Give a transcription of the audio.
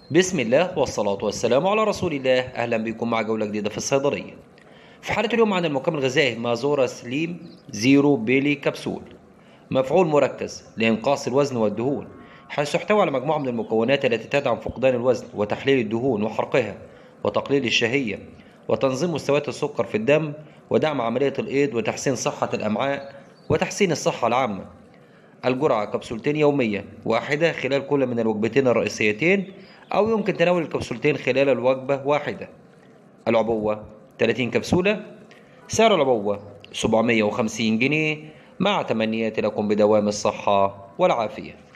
بسم الله والصلاة والسلام على رسول الله. أهلا بكم مع جولة جديدة في الصيدلية. في حالة اليوم عن المكمل الغذائي مازورا سليم زيرو بيلي كبسول، مفعول مركز لإنقاص الوزن والدهون، حيث يحتوي على مجموعة من المكونات التي تدعم فقدان الوزن وتحليل الدهون وحرقها وتقليل الشهية وتنظيم مستويات السكر في الدم ودعم عملية الإيض وتحسين صحة الأمعاء وتحسين الصحة العامة. الجرعة كبسولتين يوميا، واحدة خلال كل من الوجبتين الرئيسيتين، أو يمكن تناول الكبسولتين خلال الوجبة واحدة. العبوة 30 كبسولة. سعر العبوة 750 جنيه، مع تمنياتي لكم بدوام الصحة والعافية.